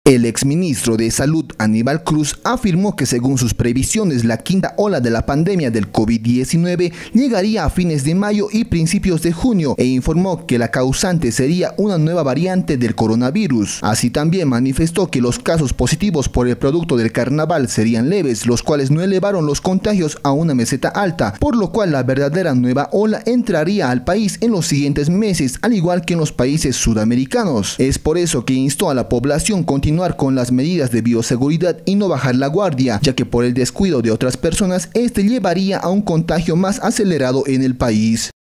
El exministro de Salud Aníbal Cruz afirmó que según sus previsiones la quinta ola de la pandemia del COVID-19 llegaría a fines de mayo y principios de junio e informó que la causante sería una nueva variante del coronavirus. Así también manifestó que los casos positivos por el producto del carnaval serían leves, los cuales no elevaron los contagios a una meseta alta, por lo cual la verdadera nueva ola entraría al país en los siguientes meses, al igual que en los países sudamericanos. Es por eso que instó a la población continuar con las medidas de bioseguridad y no bajar la guardia, ya que por el descuido de otras personas, este llevaría a un contagio más acelerado en el país.